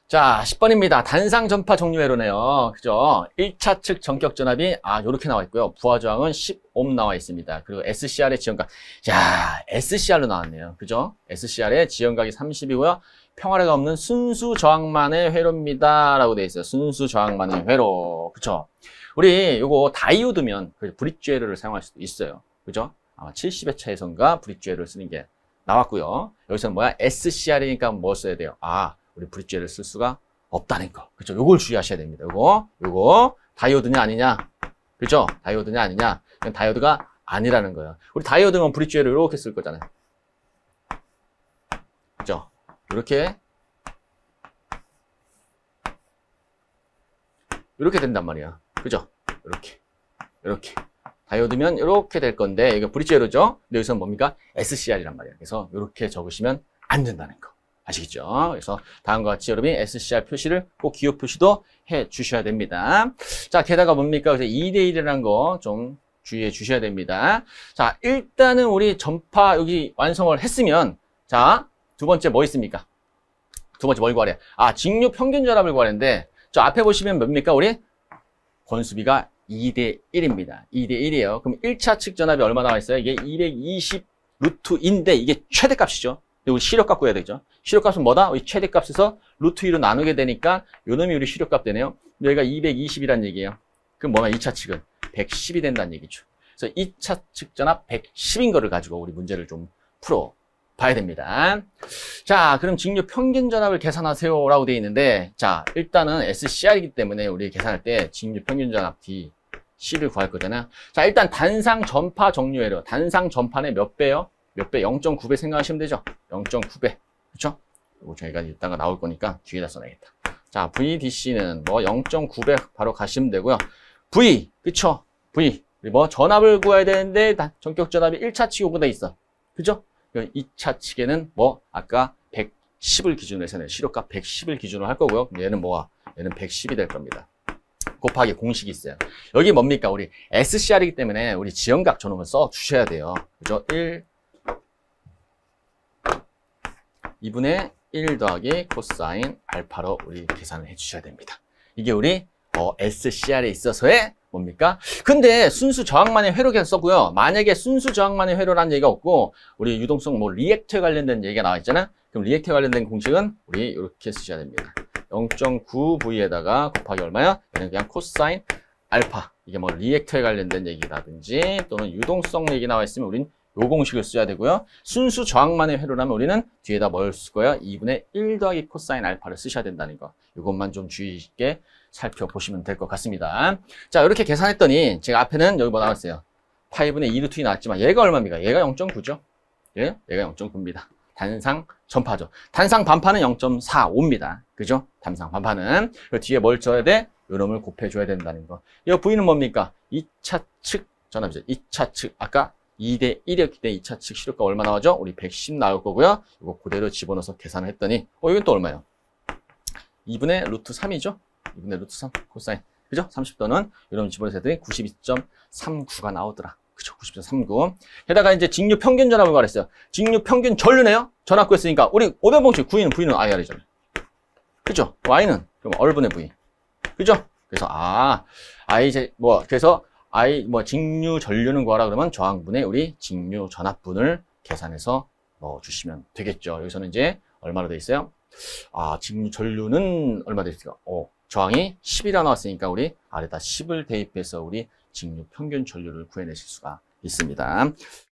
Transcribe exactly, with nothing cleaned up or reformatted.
자, 십 번입니다. 단상 전파 종류 회로네요. 그죠? 일 차 측 전격 전압이, 아, 요렇게 나와 있고요. 부하 저항은 십 옴 나와 있습니다. 그리고 에스씨알의 지연각. 야, 에스씨알로 나왔네요. 그죠? 에스씨알의 지연각이 삼십이고요. 평화례가 없는 순수 저항만의 회로입니다. 라고 되어 있어요. 순수 저항만의 회로. 그쵸? 우리 요거 다이오드면 브릿지 회로를 사용할 수도 있어요. 그죠? 아마 칠십 회차에선가 브릿지 회로를 쓰는 게 나왔고요. 여기서는 뭐야? 에스씨알이니까 뭐 써야 돼요? 아, 우리 브릿지 회로를 쓸 수가 없다는 거. 그죠? 요걸 주의하셔야 됩니다. 요거, 요거. 다이오드냐 아니냐? 그죠? 다이오드냐 아니냐? 그냥 다이오드가 아니라는 거예요. 우리 다이오드면 브릿지 회로 이렇게 쓸 거잖아요. 그죠? 이렇게. 이렇게 된단 말이야. 그죠? 이렇게. 이렇게. 다이오드면 이렇게 될 건데, 이거 브릿지 회로죠? 근데 여기서는 뭡니까? 에스씨알이란 말이야. 그래서 이렇게 적으시면 안 된다는 거. 아시겠죠? 그래서 다음과 같이 여러분이 에스씨알 표시를 꼭 기호 표시도 해 주셔야 됩니다. 자, 게다가 뭡니까? 이 대 일이라는 거 좀 주의해 주셔야 됩니다. 자, 일단은 우리 전파 여기 완성을 했으면, 자, 두 번째 뭐 있습니까? 두 번째 뭘 구하래? 아, 직류 평균 전압을 구하는데, 저 앞에 보시면 뭡니까? 우리 권수비가 이 대 일입니다. 이 대 일이에요. 그럼 일 차 측 전압이 얼마 나와 있어요? 이게 이백이십 루트인데 이게 최대값이죠. 우리 시력값 구해야 되죠. 시력값은 뭐다? 우리 최대값에서 루트 이로 나누게 되니까 요 놈이 우리 시력값 되네요. 여기가 이백이십이란 얘기예요. 그럼 뭐냐? 이 차 측은 백십이 된다는 얘기죠. 그래서 이 차 측 전압 백십인 거를 가지고 우리 문제를 좀 풀어 봐야 됩니다. 자, 그럼 직류 평균 전압을 계산하세요 라고 되어 있는데, 자, 일단은 에스씨알이기 때문에 우리 계산할 때 직류 평균 전압 디 십을 구할 거잖아요. 자, 일단 단상 전파 종류 회로. 단상 전파는 몇 배요? 몇 배? 영 점 구 배 생각하시면 되죠? 영 점 구 배. 그쵸? 이거 저희가 이따가 나올 거니까 뒤에다 써놔야겠다. 자, 브이디씨는 뭐 영 점 구 배 바로 가시면 되고요. V, 그쵸? V. 뭐 전압을 구해야 되는데 전격 전압이 일 차 측이 돼 있어. 그죠? 이 차 측에는 뭐 아까 백십을 기준으로 해서 시력값 백십을 기준으로 할 거고요. 얘는 뭐야? 얘는 백십이 될 겁니다. 곱하기 공식이 있어요. 여기 뭡니까? 우리 에스씨알이기 때문에 우리 지연각 저놈을 써 주셔야 돼요. 그죠? 일 이분의 일 더하기 코사인 알파로 우리 계산을 해 주셔야 됩니다. 이게 우리 어, 에스씨알에 있어서의 뭡니까? 근데 순수 저항만의 회로 계산 썼고요. 만약에 순수 저항만의 회로라는 얘기가 없고 우리 유동성 뭐 리액터에 관련된 얘기가 나와 있잖아. 그럼 리액터에 관련된 공식은 우리 이렇게 쓰셔야 됩니다. 영 점 구 브이에다가 곱하기 얼마야? 얘는 그냥 코사인 알파. 이게 뭐 리액터에 관련된 얘기라든지 또는 유동성 얘기 나와 있으면 우린 요 공식을 써야 되고요. 순수 저항만의 회로라면 우리는 뒤에다 뭘 쓸 거야? 이분의 일 더하기 코사인 알파를 쓰셔야 된다는 거. 이것만 좀 주의 있게 살펴보시면 될 것 같습니다. 자, 이렇게 계산했더니 제가 앞에는 여기 뭐 나왔어요? 파이분의 이 루트 이 나왔지만 얘가 얼마입니까? 얘가 영 점 구죠? 예? 얘가 영 점 구입니다. 단상 전파죠. 단상 반파는 영 점 사오입니다. 그죠? 단상 반파는. 그리고 뒤에 뭘 줘야 돼? 요놈을 곱해줘야 된다는 거. 이 V는 뭡니까? 이 차 측 전압이죠. 이 차 측. 아까 이 대 일이었기 때문에 이 차 측 시력값 얼마 나오죠? 우리 백십 나올 거고요. 이거 그대로 집어넣어서 계산을 했더니, 어, 이건 또 얼마예요? 이분의 루트 삼이죠? 이분의 루트 삼 코사인. 그죠? 삼십 도는 이런 집어넣어서 했더니 구십이 점 삼구가 나오더라. 그죠? 구십 점 삼구. 게다가 이제 직류 평균 전압을 말했어요. 직류 평균 전류네요? 전압 구했으니까, 우리 오변 봉식 V는, V는 아이알이잖아요. 그죠? Y는, 그럼 얼분의 V. 그죠? 그래서, 아, I, 이제, 뭐, 그래서, I, 뭐, 직류 전류는 구하라 그러면 저항분의 우리 직류 전압분을 계산해서 넣어주시면 되겠죠. 여기서는 이제, 얼마로 돼 있어요? 아, 직류 전류는 얼마 돼 있을까? 어, 저항이 십이라 나왔으니까 우리 아래다 십을 대입해서 우리 직류 평균 전류를 구해내실 수가 있습니다.